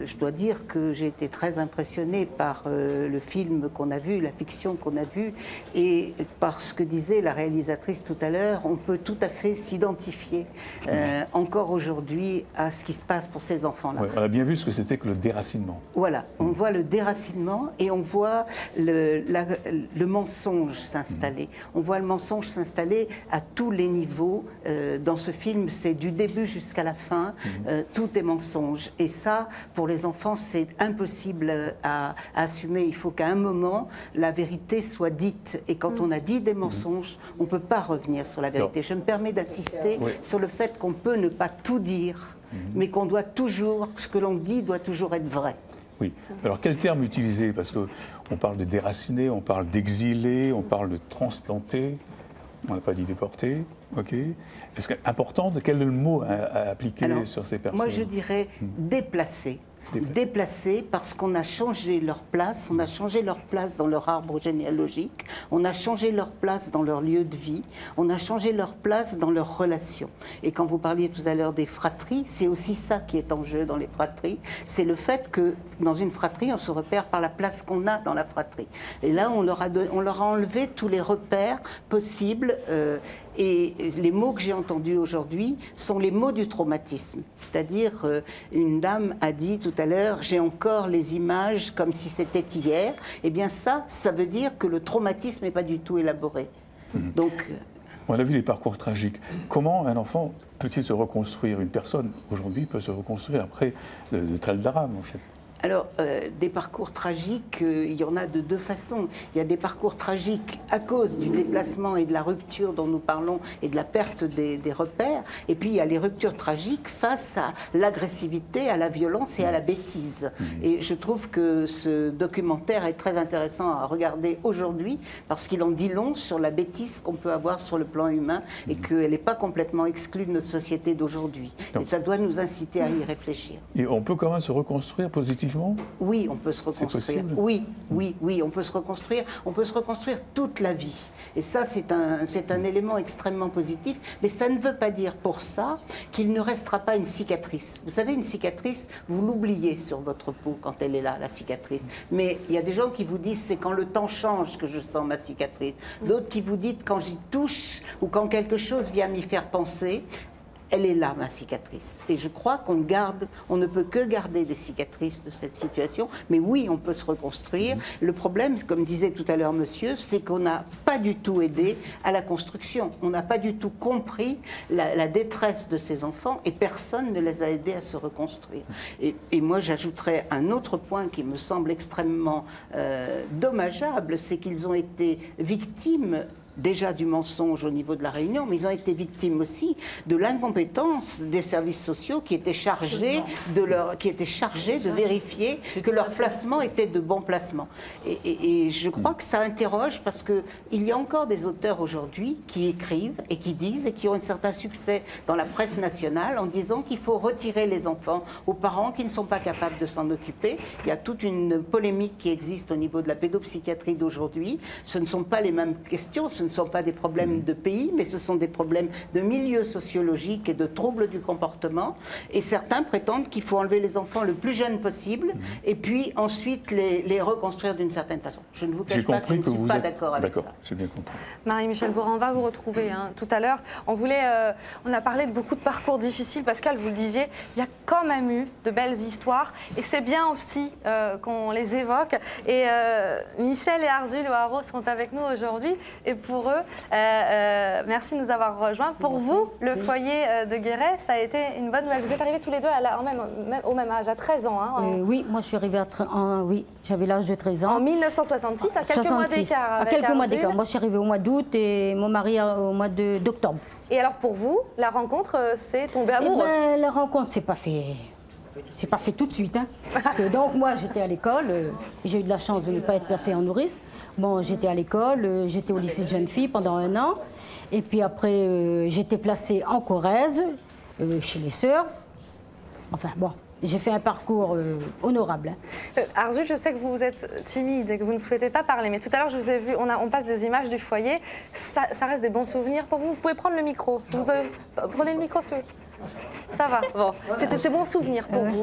je dois dire que j'ai été très impressionnée par euh, le film qu'on a vu, la fiction qu'on a vue, et par ce que disait la réalisatrice tout à l'heure, on peut tout à fait s'identifier euh, encore aujourd'hui à ce qui se passe pour ces enfants-là. Ouais, on a bien vu ce que c'était que le déracinement. Voilà, on voit le déracinement et on voit le, la, le mensonge s'installer. Mmh. On voit le mensonge s'installer à tous les niveaux. Euh, dans ce film, c'est du début jusqu'à la fin, mmh. euh, tout est mensonge. Et ça, pour les enfants, c'est impossible à, à assumer. Il faut qu'à un moment, la vérité soit dite. Et quand mmh. on a dit des mensonges, mmh. on ne peut pas revenir sur la vérité. Non. Je me permets d'insister oui. sur le fait qu'on peut ne pas tout dire, mmh. mais qu'on doit toujours, ce que l'on dit doit toujours être vrai. Oui. Alors, quel terme utiliser? Parce qu'on parle de déraciné, on parle d'exilé, on parle de transplanté. On n'a pas dit déporté. OK. Est-ce que important, de quel est le mot à, à appliquer Alors, sur ces personnes? Moi, je dirais mmh. déplacé. Déplacés parce qu'on a changé leur place, on a changé leur place dans leur arbre généalogique, on a changé leur place dans leur lieu de vie, on a changé leur place dans leurs relations. Et quand vous parliez tout à l'heure des fratries, c'est aussi ça qui est en jeu dans les fratries, c'est le fait que dans une fratrie, on se repère par la place qu'on a dans la fratrie. Et là, on leur a, de, on leur a enlevé tous les repères possibles. Euh, Et les mots que j'ai entendus aujourd'hui sont les mots du traumatisme. C'est-à-dire, euh, une dame a dit tout à l'heure, j'ai encore les images comme si c'était hier. Eh bien ça, ça veut dire que le traumatisme n'est pas du tout élaboré. Mmh. Donc, euh... on a vu les parcours tragiques. Comment un enfant peut-il se reconstruire? Une personne, aujourd'hui, peut se reconstruire après de, de tels drames, en fait. Alors, euh, des parcours tragiques, euh, il y en a de deux façons. Il y a des parcours tragiques à cause du déplacement et de la rupture dont nous parlons et de la perte des, des repères. Et puis, il y a les ruptures tragiques face à l'agressivité, à la violence et à la bêtise. Mmh. Et je trouve que ce documentaire est très intéressant à regarder aujourd'hui parce qu'il en dit long sur la bêtise qu'on peut avoir sur le plan humain mmh. et qu'elle n'est pas complètement exclue de notre société d'aujourd'hui. Et ça doit nous inciter à y réfléchir. Et on peut quand même se reconstruire positivement? Oui, on peut se reconstruire. Oui, oui, oui, on peut se reconstruire. On peut se reconstruire toute la vie. Et ça, c'est un, c'est un élément extrêmement positif. Mais ça ne veut pas dire pour ça qu'il ne restera pas une cicatrice. Vous savez, une cicatrice, vous l'oubliez sur votre peau quand elle est là, la cicatrice. Mais il y a des gens qui vous disent c'est quand le temps change que je sens ma cicatrice. D'autres qui vous disent quand j'y touche ou quand quelque chose vient m'y faire penser. Elle est là, ma cicatrice. Et je crois qu'on garde, on ne peut que garder des cicatrices de cette situation. Mais oui, on peut se reconstruire. Le problème, comme disait tout à l'heure monsieur, c'est qu'on n'a pas du tout aidé à la construction. On n'a pas du tout compris la, la détresse de ces enfants et personne ne les a aidés à se reconstruire. Et, et moi, j'ajouterais un autre point qui me semble extrêmement euh, dommageable, c'est qu'ils ont été victimes déjà du mensonge au niveau de la Réunion, mais ils ont été victimes aussi de l'incompétence des services sociaux qui étaient chargés de, leur, qui étaient chargés de vérifier que leur placement était de bon placement. Et, et, et je crois que ça interroge parce qu'il y a encore des auteurs aujourd'hui qui écrivent et qui disent et qui ont un certain succès dans la presse nationale en disant qu'il faut retirer les enfants aux parents qui ne sont pas capables de s'en occuper. Il y a toute une polémique qui existe au niveau de la pédopsychiatrie d'aujourd'hui. Ce ne sont pas les mêmes questions, ce ne ne sont pas des problèmes de pays, mais ce sont des problèmes de milieu sociologique et de troubles du comportement. Et certains prétendent qu'il faut enlever les enfants le plus jeunes possible mmh. et puis ensuite les, les reconstruire d'une certaine façon. Je ne vous cache pas que je ne suis pas d'accord avec ça. J'ai bien compris. Marie-Michèle Bourrin, on va vous retrouver hein. Tout à l'heure. On voulait, euh, on a parlé de beaucoup de parcours difficiles. Pascal, vous le disiez, il y a quand même eu de belles histoires et c'est bien aussi euh, qu'on les évoque. Et euh, Michel et Arzul O'Haraud sont avec nous aujourd'hui et pour eux, euh, euh, merci de nous avoir rejoints. Pour merci. Vous, le oui. foyer de Guéret, ça a été une bonne nouvelle. Vous êtes arrivés tous les deux à la, même, même, au même âge, à treize ans. Hein, en... euh, oui, moi je suis arrivée à en, oui, j'avais l'âge de treize ans. En mille neuf cent soixante-six, à quelques mois d'écart. À quelques mois d'écart. Moi je suis arrivée au mois d'août et mon mari au mois d'octobre. Et alors pour vous, la rencontre, c'est tombé amoureux? Eh ben, la rencontre, c'est pas fait. C'est pas fait tout de suite. Hein. Parce que donc moi j'étais à l'école, euh, j'ai eu de la chance de ne pas être placée en nourrice. Bon, j'étais à l'école, euh, j'étais au lycée de jeunes filles pendant un an. Et puis après, euh, j'étais placée en Corrèze, euh, chez les sœurs. Enfin bon, j'ai fait un parcours euh, honorable. Hein. Euh, Arzul, je sais que vous êtes timide et que vous ne souhaitez pas parler, mais tout à l'heure je vous ai vu, on, a, on passe des images du foyer. Ça, ça reste des bons souvenirs pour vous. Vous pouvez prendre le micro. Vous, euh, prenez le micro, s'il vous plaît. Ça va, bon. C'était ces bons souvenirs pour vous.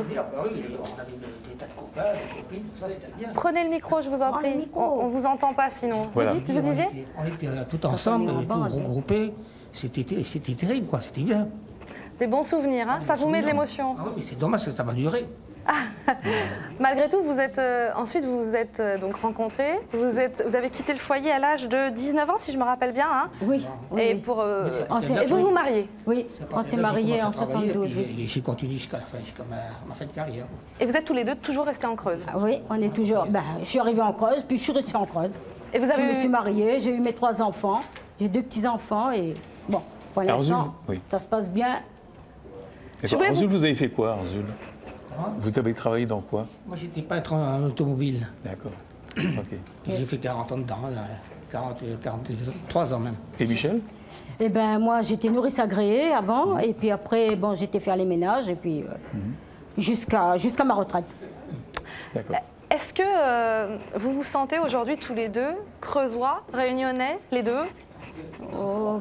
Prenez le micro, je vous en prie. On ne vous entend pas sinon. Voilà. Vous, dites, vous disiez? On était tout ensemble, et tout regroupés. C'était terrible, quoi. C'était bien. Des bons souvenirs, hein? Ça vous met de l'émotion. Ah oui, mais c'est dommage que ça va durer. Ah. Malgré tout, vous êtes euh, ensuite vous vous êtes euh, donc rencontrés. Vous êtes, vous avez quitté le foyer à l'âge de dix-neuf ans, si je me rappelle bien. Hein? Oui. oui. Et pour euh, on et vous vous mariez. Oui. On s'est mariés en soixante-douze. J'ai continué jusqu'à la fin, jusqu'à ma, ma fin de carrière. Et vous êtes tous les deux toujours restés en Creuse. Ah, oui, on est toujours. Ben, je suis arrivée en Creuse, puis je suis restée en Creuse. Et vous avez je me eu... suis mariée, j'ai eu mes trois enfants, j'ai deux petits enfants et bon, pour l'instant, oui. ça se passe bien. Arzul, vous avez fait quoi, Arzul? Vous avez travaillé dans quoi? Moi, j'étais peintre en automobile. D'accord. Okay. J'ai fait quarante ans dedans, quarante, quarante-trois ans même. Et Michel? Eh ben moi, j'étais nourrice agréée avant, mmh. et puis après, bon, j'étais faire les ménages, et puis euh, mmh. jusqu'à jusqu'à ma retraite. D'accord. Est-ce que euh, vous vous sentez aujourd'hui tous les deux creusois, réunionnais, les deux? Oh.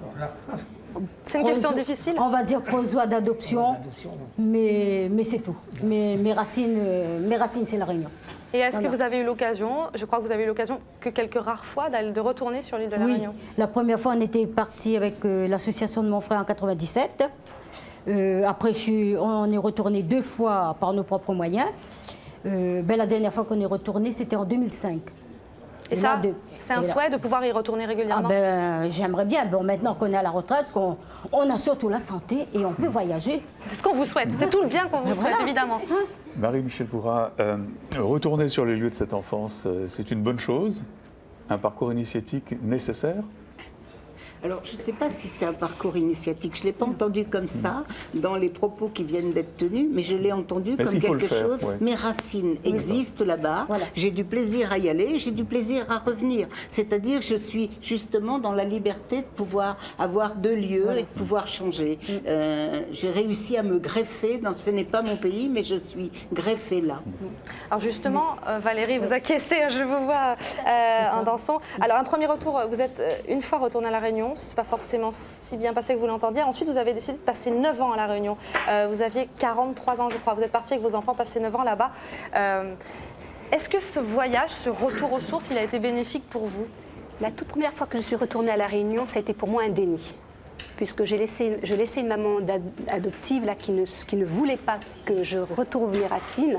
C'est une question difficile. On va dire creusois d'adoption, mais, mais c'est tout. Mes, mes racines, mes racines c'est la Réunion. Et est-ce voilà. que vous avez eu l'occasion, je crois que vous avez eu l'occasion que quelques rares fois de retourner sur l'île de la oui. Réunion? La première fois, on était parti avec euh, l'association de mon frère en quatre-vingt-dix-sept. Euh, après, je suis, on est retourné deux fois par nos propres moyens. Euh, ben, la dernière fois qu'on est retourné, c'était en deux mille cinq. Et, et ça, c'est un souhait de pouvoir y retourner régulièrement? Ah ben, j'aimerais bien. Bon, maintenant qu'on est à la retraite, qu'on on a surtout la santé et on peut voyager. C'est ce qu'on vous souhaite. C'est tout le bien qu'on vous ben souhaite, voilà. évidemment. Marie-Michel Pourrat, euh, retourner sur les lieux de cette enfance, euh, c'est une bonne chose? Un parcours initiatique nécessaire? Alors, je ne sais pas si c'est un parcours initiatique. Je ne l'ai pas entendu comme ça dans les propos qui viennent d'être tenus, mais je l'ai entendu mais comme quelque faire, chose. Ouais. Mes racines oui, existent là-bas. Voilà. J'ai du plaisir à y aller, j'ai du plaisir à revenir. C'est-à-dire, je suis justement dans la liberté de pouvoir avoir deux lieux voilà. et de pouvoir changer. Mm. Euh, j'ai réussi à me greffer dans ce n'est pas mon pays, mais je suis greffée là. Alors justement, euh, Valérie, vous acquiescez, je vous vois euh, en dansant. Alors, un premier retour, vous êtes euh, une fois retourné à La Réunion. Ce n'est pas forcément si bien passé que vous l'entendiez. Ensuite, vous avez décidé de passer neuf ans à La Réunion. Euh, vous aviez quarante-trois ans, je crois. Vous êtes parti avec vos enfants passer neuf ans là-bas. Euh, Est-ce que ce voyage, ce retour aux sources, il a été bénéfique pour vous? La toute première fois que je suis retournée à La Réunion, ça a été pour moi un déni. Puisque j'ai laissé, je laissais une maman adoptive là, qui, ne, qui ne voulait pas que je retrouve mes racines.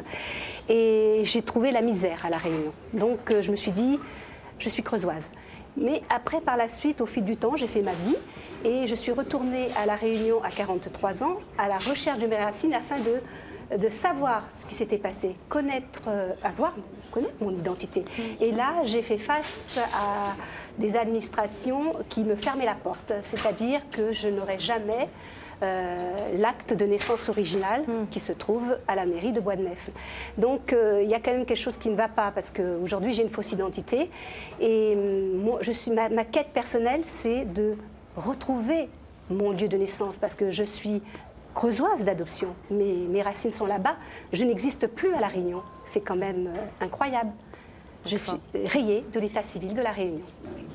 Et j'ai trouvé la misère à La Réunion. Donc, euh, je me suis dit, je suis creusoise. Mais après, par la suite, au fil du temps, j'ai fait ma vie et je suis retournée à La Réunion à quarante-trois ans à la recherche de mes racines afin de, de savoir ce qui s'était passé, connaître, euh, avoir, connaître mon identité. Et là, j'ai fait face à des administrations qui me fermaient la porte, c'est-à-dire que je n'aurais jamais Euh, l'acte de naissance original mm. qui se trouve à la mairie de Bois-de-Nèfles. Donc euh, il y a quand même quelque chose qui ne va pas parce qu'aujourd'hui j'ai une fausse identité et moi, je suis, ma, ma quête personnelle c'est de retrouver mon lieu de naissance parce que je suis creusoise d'adoption, mais mes racines sont là-bas, je n'existe plus à La Réunion, c'est quand même euh, incroyable. Je suis rayée de l'état civil de La Réunion.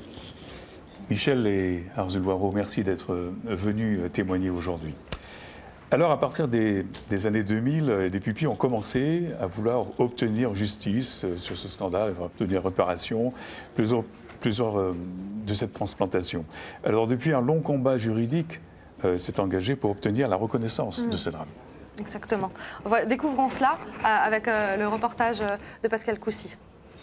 Michel et Arzul Boireau, merci d'être venus témoigner aujourd'hui. Alors, à partir des, des années deux mille, des pupilles ont commencé à vouloir obtenir justice sur ce scandale, obtenir réparation, plusieurs, plusieurs euh, de cette transplantation. Alors, depuis un long combat juridique, euh, s'est engagé pour obtenir la reconnaissance mmh. de ce drame. Exactement. Découvrons cela euh, avec euh, le reportage de Pascal Coucy.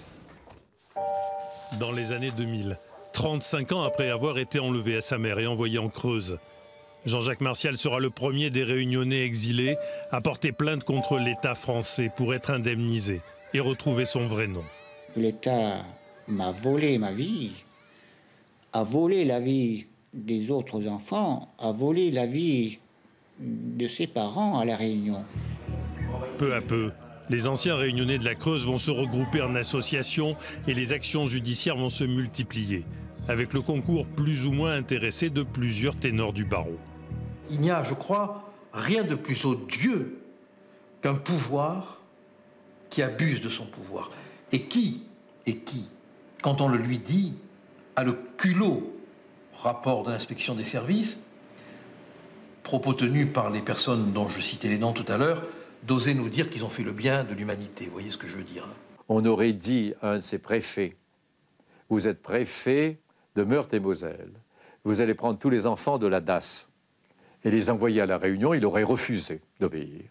Dans les années deux mille, trente-cinq ans après avoir été enlevé à sa mère et envoyé en Creuse, Jean-Jacques Martial sera le premier des Réunionnais exilés à porter plainte contre l'État français pour être indemnisé et retrouver son vrai nom. L'État m'a volé ma vie, a volé la vie des autres enfants, a volé la vie de ses parents à La Réunion. Peu à peu, les anciens Réunionnais de la Creuse vont se regrouper en association et les actions judiciaires vont se multiplier, avec le concours plus ou moins intéressé de plusieurs ténors du barreau. Il n'y a, je crois, rien de plus odieux qu'un pouvoir qui abuse de son pouvoir. Et qui, et qui, quand on le lui dit, a le culot, rapport de l'inspection des services, propos tenus par les personnes dont je citais les noms tout à l'heure, d'oser nous dire qu'ils ont fait le bien de l'humanité. Vous voyez ce que je veux dire? On aurait dit à un de ces préfets, vous êtes préfet de Meurthe-et-Moselle, vous allez prendre tous les enfants de la D A S et les envoyer à La Réunion, il aurait refusé d'obéir.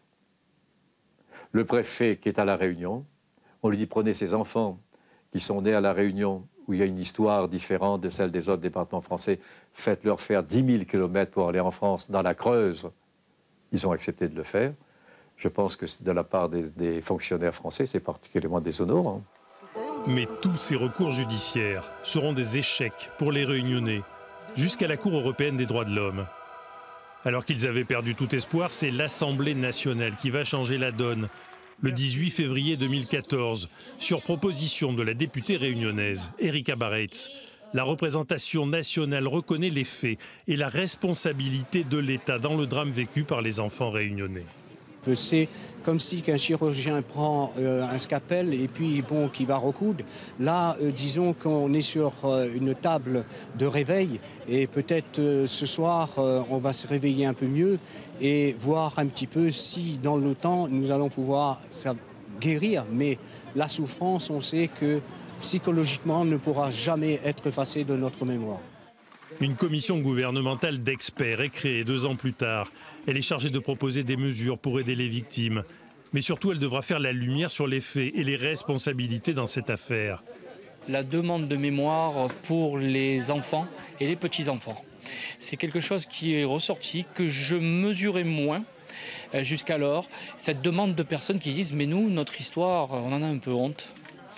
Le préfet qui est à La Réunion, on lui dit prenez ces enfants qui sont nés à La Réunion, où il y a une histoire différente de celle des autres départements français, faites-leur faire dix mille kilomètres pour aller en France, dans la Creuse. Ils ont accepté de le faire. Je pense que de la part des, des fonctionnaires français, c'est particulièrement déshonorant. Mais tous ces recours judiciaires seront des échecs pour les Réunionnais, jusqu'à la Cour européenne des droits de l'homme. Alors qu'ils avaient perdu tout espoir, c'est l'Assemblée nationale qui va changer la donne. Le dix-huit février deux mille quatorze, sur proposition de la députée réunionnaise Erika Bareitz, la représentation nationale reconnaît les faits et la responsabilité de l'État dans le drame vécu par les enfants réunionnais. C'est comme si qu'un chirurgien prend euh, un scalpel et puis bon, qui va recoudre. Là, euh, disons qu'on est sur euh, une table de réveil et peut-être euh, ce soir, euh, on va se réveiller un peu mieux et voir un petit peu si dans le temps, nous allons pouvoir ça, guérir. Mais la souffrance, on sait que psychologiquement, ne pourra jamais être effacée de notre mémoire. Une commission gouvernementale d'experts est créée deux ans plus tard. Elle est chargée de proposer des mesures pour aider les victimes. Mais surtout, elle devra faire la lumière sur les faits et les responsabilités dans cette affaire. La demande de mémoire pour les enfants et les petits-enfants. C'est quelque chose qui est ressorti, que je mesurais moins jusqu'alors. Cette demande de personnes qui disent « mais nous, notre histoire, on en a un peu honte ».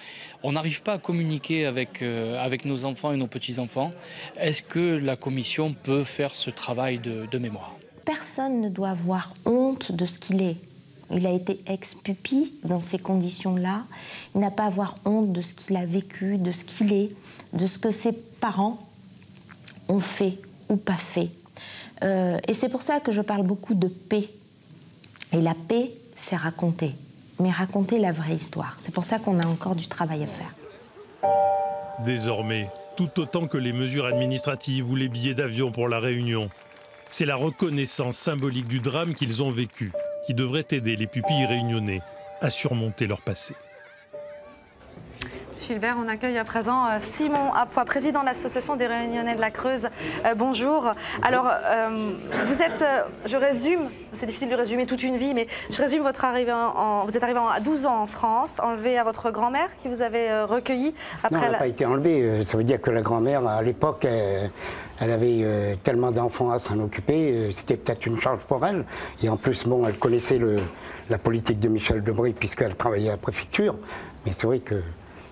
On n'arrive pas à communiquer avec, euh, avec nos enfants et nos petits-enfants. Est-ce que la commission peut faire ce travail de, de mémoire? Personne ne doit avoir honte de ce qu'il est. Il a été ex-pupille dans ces conditions-là. Il n'a pas à avoir honte de ce qu'il a vécu, de ce qu'il est, de ce que ses parents ont fait ou pas fait. Euh, et c'est pour ça que je parle beaucoup de paix. Et la paix, c'est raconter. Mais raconter la vraie histoire. C'est pour ça qu'on a encore du travail à faire. Désormais, tout autant que les mesures administratives ou les billets d'avion pour la Réunion, c'est la reconnaissance symbolique du drame qu'ils ont vécu qui devrait aider les pupilles réunionnais à surmonter leur passé. Gilbert, on accueille à présent Simon Apois, président de l'association des Réunionnais de la Creuse. Euh, bonjour. Alors, euh, vous êtes, euh, je résume, c'est difficile de résumer toute une vie, mais je résume votre arrivée en, en vous êtes arrivé à douze ans en France, enlevé à votre grand-mère qui vous avait euh, recueilli après. Non, elle n'a la... pas été enlevée. Ça veut dire que la grand-mère, à l'époque, elle, elle avait euh, tellement d'enfants à s'en occuper, euh, c'était peut-être une charge pour elle. Et en plus, bon, elle connaissait le, la politique de Michel Debré puisqu'elle travaillait à la préfecture. Mais c'est vrai que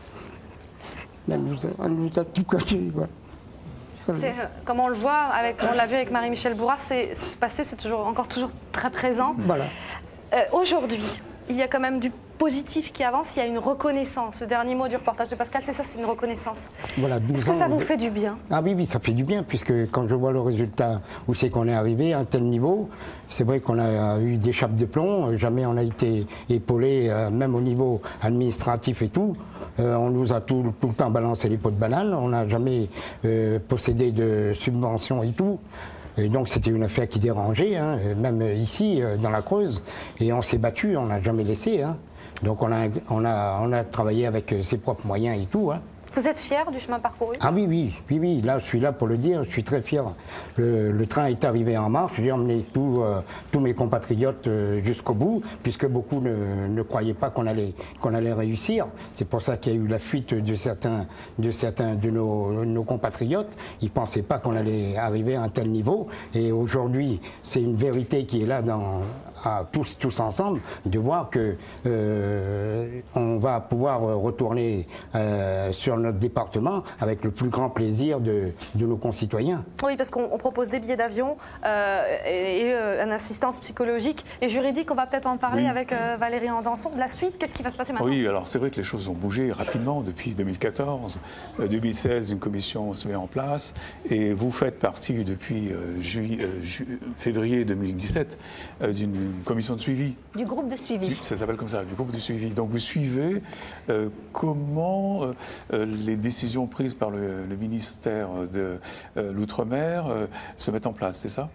Elle nous, a, elle nous a tout caché, quoi. C'est, euh, comme on le voit, avec, on l'a vu avec Marie-Michel Bourras, c'est ce passé, c'est toujours, encore toujours très présent. Voilà. Euh, Aujourd'hui, il y a quand même du positif qui avance, il y a une reconnaissance. Le dernier mot du reportage de Pascal, c'est ça, c'est une reconnaissance. Voilà, douze Est-ce que ans, ça vous fait du bien? Ah oui, oui, ça fait du bien, puisque quand je vois le résultat, où c'est qu'on est arrivé à un tel niveau, c'est vrai qu'on a eu des chapes de plomb, jamais on a été épaulé, euh, même au niveau administratif et tout. Euh, on nous a tout, tout le temps balancé les pots de banane, on n'a jamais euh, possédé de subventions et tout. Et donc c'était une affaire qui dérangeait, hein, même ici, dans la Creuse. Et on s'est battu, on n'a jamais laissé. Hein. Donc on a, on, a, on a travaillé avec ses propres moyens et tout. Hein. Vous êtes fier du chemin parcouru? Ah oui, oui, oui, oui, là je suis là pour le dire, je suis très fier. Le, le train est arrivé en marche, j'ai emmené tout, euh, tous mes compatriotes euh, jusqu'au bout, puisque beaucoup ne, ne croyaient pas qu'on allait, qu'on allait réussir. C'est pour ça qu'il y a eu la fuite de certains de, certains de nos, nos compatriotes. Ils ne pensaient pas qu'on allait arriver à un tel niveau. Et aujourd'hui, c'est une vérité qui est là dans... à tous, tous ensemble, de voir que euh, on va pouvoir retourner euh, sur notre département avec le plus grand plaisir de, de nos concitoyens. Oui, parce qu'on propose des billets d'avion euh, et, et euh, une assistance psychologique et juridique. On va peut-être en parler oui. avec euh, Valérie Andanson. De la suite, qu'est-ce qui va se passer maintenant? Oui, alors c'est vrai que les choses ont bougé rapidement depuis deux mille quatorze. Euh, deux mille seize, une commission se met en place et vous faites partie depuis euh, juillet, euh, ju février deux mille dix-sept euh, d'une commission de suivi. Du groupe de suivi. Ça s'appelle comme ça, du groupe de suivi. Donc vous suivez euh, comment euh, euh, les décisions prises par le, le ministère de euh, l'Outre-mer euh, se mettent en place, c'est ça?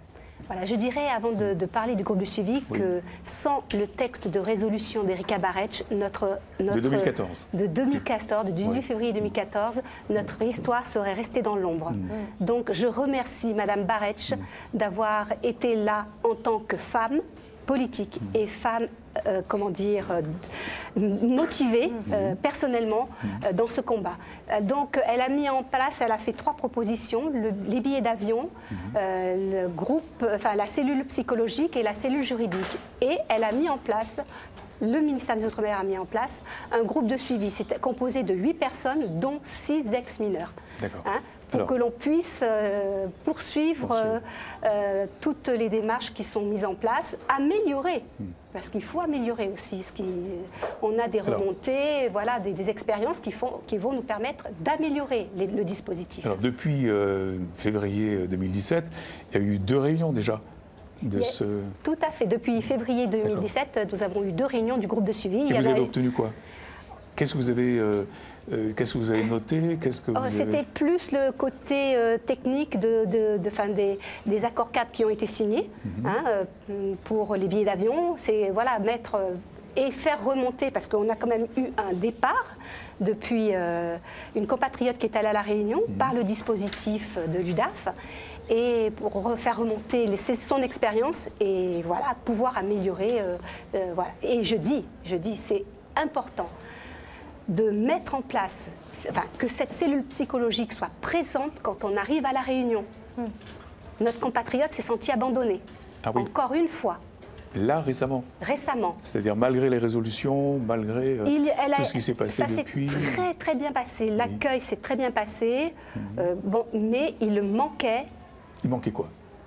Voilà, je dirais, avant de, de parler du groupe de suivi, oui. que sans le texte de résolution d'Erika Barretch, notre, notre... De deux mille quatorze. De deux mille quatorze, de dix-huit oui. février deux mille quatorze, notre histoire serait restée dans l'ombre. Mm. Donc je remercie Madame Barretch mm. d'avoir été là en tant que femme politique mm. et femme, euh, comment dire, euh, motivée mm. euh, personnellement mm. euh, dans ce combat. Euh, donc elle a mis en place, elle a fait trois propositions, le, les billets d'avion, mm. euh, le groupe, enfin la cellule psychologique et la cellule juridique. Et elle a mis en place, le ministère des Outre-mer a mis en place un groupe de suivi. C'était composé de huit personnes, dont six ex-mineurs. D'accord. Hein, pour Alors, que l'on puisse euh, poursuivre, poursuivre. Euh, euh, toutes les démarches qui sont mises en place, améliorer, hmm. parce qu'il faut améliorer aussi. Ce qui, on a des remontées, Alors, voilà, des, des expériences qui, font, qui vont nous permettre d'améliorer le dispositif. Alors, depuis euh, février deux mille dix-sept, il y a eu deux réunions déjà. De Mais, ce... Tout à fait. Depuis février deux mille dix-sept, nous avons eu deux réunions du groupe de suivi. Et il y vous avez eu... obtenu quoi? Qu'est-ce que vous avez, euh, euh, qu'est-ce que vous avez noté? Qu'est-ce que vous oh, C'était avez... plus le côté euh, technique de, de, de, fin, des, des accords cadres qui ont été signés mm-hmm. hein, euh, pour les billets d'avion. C'est voilà, mettre euh, et faire remonter, parce qu'on a quand même eu un départ depuis euh, une compatriote qui est allée à La Réunion mm-hmm. par le dispositif de l'U D A F. Et pour faire remonter les, son expérience et voilà, pouvoir améliorer. Euh, euh, voilà. Et je dis, je dis, c'est important de mettre en place, enfin, que cette cellule psychologique soit présente quand on arrive à La Réunion. Hum. Notre compatriote s'est senti abandonné. Ah oui. Encore une fois. Là, récemment. Récemment. C'est-à-dire malgré les résolutions, malgré euh, Il, tout a, ce qui s'est passé ça depuis. Ça s'est très très bien passé. L'accueil s'est très bien passé. Hum. Euh, bon, mais il manquait. Il manquait quoi?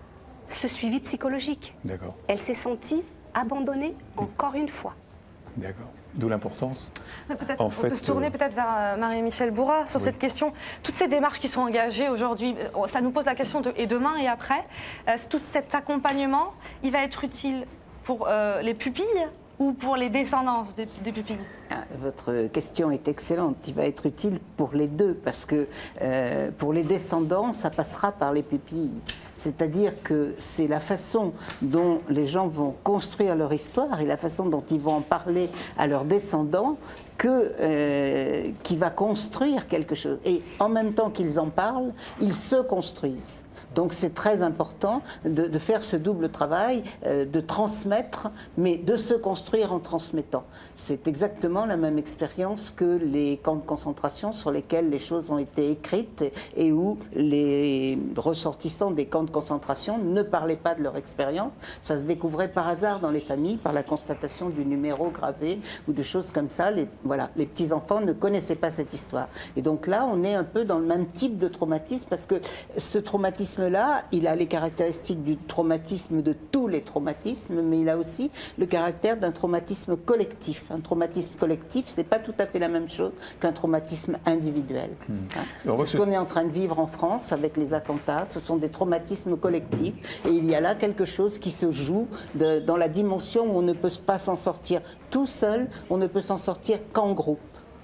Ce suivi psychologique. D'accord. Elle s'est sentie abandonnée encore une fois. D'accord. D'où l'importance. On fait, peut se tourner euh... peut-être vers euh, Marie-Michel Bourrat sur oui. cette question. Toutes ces démarches qui sont engagées aujourd'hui, ça nous pose la question de et demain et après. Euh, tout cet accompagnement, il va être utile pour euh, les pupilles ou pour les descendants des, des pupilles? Ah, votre question est excellente. Il va être utile pour les deux, parce que euh, pour les descendants, ça passera par les pupilles. C'est-à-dire que c'est la façon dont les gens vont construire leur histoire et la façon dont ils vont en parler à leurs descendants que, euh, qui va construire quelque chose. Et en même temps qu'ils en parlent, ils se construisent. Donc c'est très important de, de faire ce double travail, euh, de transmettre, mais de se construire en transmettant. C'est exactement la même expérience que les camps de concentration sur lesquels les choses ont été écrites et où les ressortissants des camps de concentration ne parlaient pas de leur expérience. Ça se découvrait par hasard dans les familles, par la constatation du numéro gravé ou de choses comme ça. Les, voilà, les petits-enfants ne connaissaient pas cette histoire. Et donc là, on est un peu dans le même type de traumatisme, parce que ce traumatisme là, il a les caractéristiques du traumatisme de tous les traumatismes, mais il a aussi le caractère d'un traumatisme collectif. Un traumatisme collectif, c'est pas tout à fait la même chose qu'un traumatisme individuel. Mmh. Hein. C'est ce qu'on est en train de vivre en France avec les attentats. Ce sont des traumatismes collectifs, et il y a là quelque chose qui se joue de, dans la dimension où on ne peut pas s'en sortir tout seul, on ne peut s'en sortir qu'en groupe.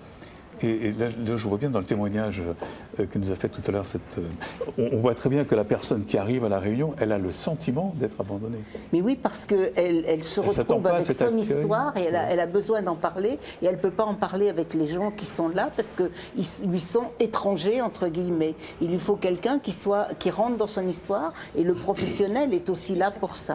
Et, et là, là, je vois bien dans le témoignage euh, que nous a fait tout à l'heure, cette, euh, on, on voit très bien que la personne qui arrive à La Réunion, elle a le sentiment d'être abandonnée. Mais oui, parce qu'elle elle se elle retrouve avec son accueil. histoire et elle a, elle a besoin d'en parler, et elle ne peut pas en parler avec les gens qui sont là parce qu'ils lui sont étrangers, entre guillemets. Il lui faut quelqu'un qui, soit, qui rentre dans son histoire, et le professionnel est aussi là pour ça.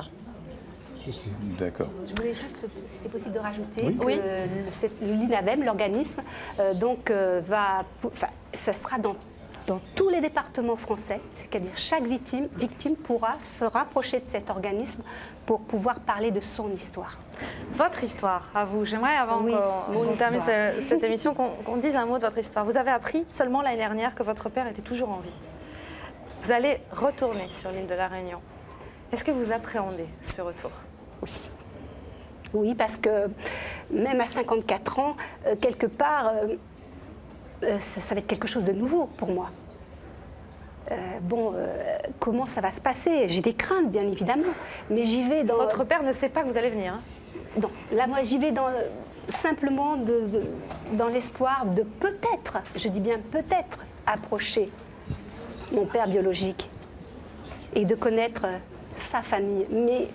D'accord. Je voulais juste, si c'est possible de rajouter, oui. que oui. le, le l'INAVEM, l'organisme, euh, donc euh, va, enfin, ça sera dans, dans tous les départements français, c'est-à-dire chaque victime, victime pourra se rapprocher de cet organisme pour pouvoir parler de son histoire. Votre histoire, à vous. J'aimerais, avant oui, qu'on termine cette, cette émission, qu'on qu'on dise un mot de votre histoire. Vous avez appris seulement l'année dernière que votre père était toujours en vie. Vous allez retourner sur l'île de La Réunion. Est-ce que vous appréhendez ce retour ? Oui. Oui, parce que même à cinquante-quatre ans, euh, quelque part, euh, euh, ça, ça va être quelque chose de nouveau pour moi. Euh, bon, euh, comment ça va se passer? J'ai des craintes, bien évidemment, mais j'y vais dans... Votre père ne sait pas que vous allez venir, hein? Non, là, moi, j'y vais dans, simplement de, de, dans l'espoir de peut-être, je dis bien peut-être, approcher mon père biologique et de connaître sa famille. Mais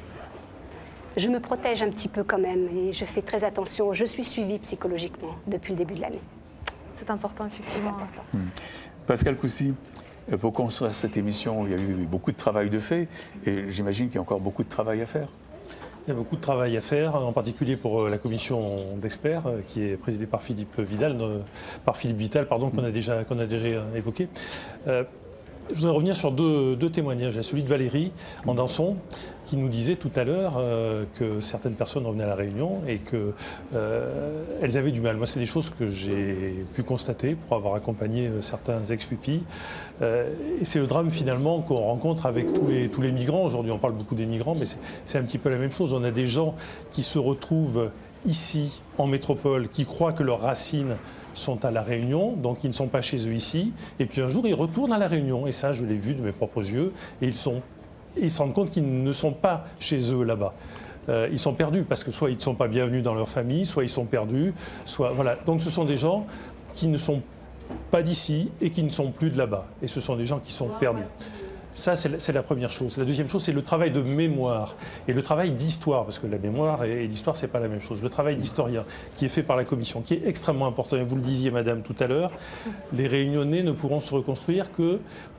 je me protège un petit peu quand même et je fais très attention. Je suis suivie psychologiquement depuis le début de l'année. C'est important, effectivement. Important. Mmh. Pascal Coucy, pour construire cette émission, il y a eu beaucoup de travail de fait et j'imagine qu'il y a encore beaucoup de travail à faire. Il y a beaucoup de travail à faire, en particulier pour la commission d'experts qui est présidée par Philippe Vidal, par Philippe Vital, pardon, qu'on a déjà, qu'on a déjà évoqué. Euh, Je voudrais revenir sur deux, deux témoignages. Celui de Valérie Andanson, qui nous disait tout à l'heure euh, que certaines personnes revenaient à La Réunion et qu'elles euh, avaient du mal. Moi, c'est des choses que j'ai pu constater pour avoir accompagné euh, certains ex-pupilles. Euh, et c'est le drame, finalement, qu'on rencontre avec tous les, tous les migrants. Aujourd'hui, on parle beaucoup des migrants, mais c'est un petit peu la même chose. On a des gens qui se retrouvent ici, en métropole, qui croient que leurs racines sont à La Réunion, donc ils ne sont pas chez eux ici, et puis un jour ils retournent à La Réunion, et ça je l'ai vu de mes propres yeux, et ils, sont, ils se rendent compte qu'ils ne sont pas chez eux là-bas. Euh, ils sont perdus, parce que soit ils ne sont pas bienvenus dans leur famille, soit ils sont perdus, soit... Voilà. Donc ce sont des gens qui ne sont pas d'ici et qui ne sont plus de là-bas, et ce sont des gens qui sont perdus. Ça, c'est la première chose. La deuxième chose, c'est le travail de mémoire et le travail d'histoire, parce que la mémoire et l'histoire, ce n'est pas la même chose. Le travail d'historien qui est fait par la commission, qui est extrêmement important. Et vous le disiez, madame, tout à l'heure, les Réunionnais ne pourront se reconstruire que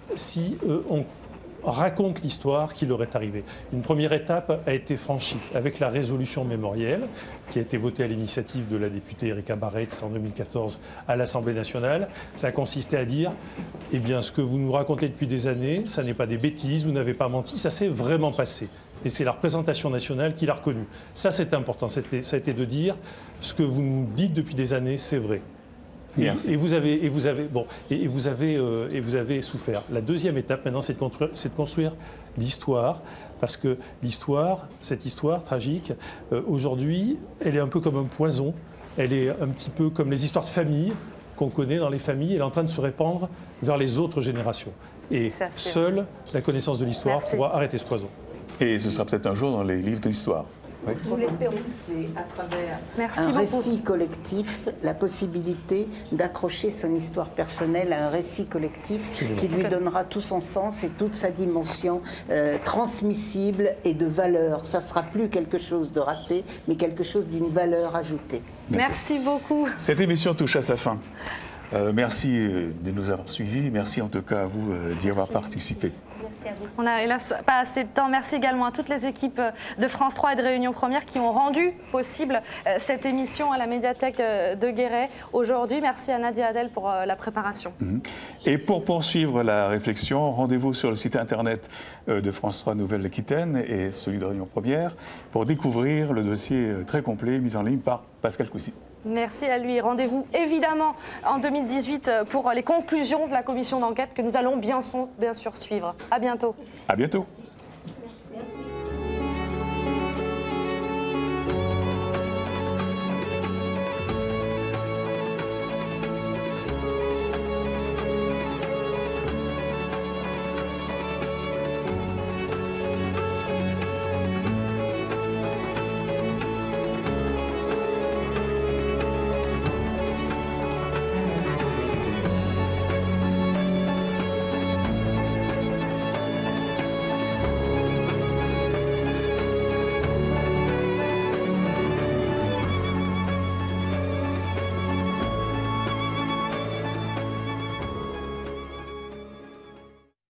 si euh, on raconte l'histoire qui leur est arrivée. Une première étape a été franchie avec la résolution mémorielle qui a été votée à l'initiative de la députée Erika Barretz en deux mille quatorze à l'Assemblée nationale. Ça a consisté à dire, eh bien, ce que vous nous racontez depuis des années, ça n'est pas des bêtises, vous n'avez pas menti, ça s'est vraiment passé. Et c'est la représentation nationale qui l'a reconnu. Ça, c'est important. Ça a été de dire, ce que vous nous dites depuis des années, c'est vrai. Et, et vous avez, et vous avez, bon, et, et vous avez, euh, et vous avez souffert. La deuxième étape maintenant, c'est de construire, c'est de construire l'histoire, parce que l'histoire, cette histoire tragique, euh, aujourd'hui, elle est un peu comme un poison. Elle est un petit peu comme les histoires de famille qu'on connaît dans les familles. Elle est en train de se répandre vers les autres générations. Et seule la connaissance de l'histoire pourra arrêter ce poison. Et ce sera peut-être un jour dans les livres de l'histoire. Oui. Nous l'espérons. C'est à travers Merci un beaucoup. récit collectif, la possibilité d'accrocher son histoire personnelle à un récit collectif Absolument. Qui lui donnera tout son sens et toute sa dimension euh, transmissible et de valeur. Ça ne sera plus quelque chose de raté, mais quelque chose d'une valeur ajoutée. Merci. Merci beaucoup. Cette émission touche à sa fin. Euh, merci de nous avoir suivis. Merci en tout cas à vous euh, d'y avoir participé. Merci à vous. On n'a hélas pas assez de temps. Merci également à toutes les équipes de France trois et de Réunion Première qui ont rendu possible cette émission à la médiathèque de Guéret aujourd'hui. Merci à Nadia Adel pour la préparation. Et pour poursuivre la réflexion, rendez-vous sur le site internet de France trois Nouvelle-Aquitaine et celui de Réunion Première pour découvrir le dossier très complet mis en ligne par Pascal Coucy. Merci à lui. Rendez-vous évidemment en deux mille dix-huit pour les conclusions de la commission d'enquête que nous allons bien, bien sûr suivre. À bientôt. À bientôt. Merci.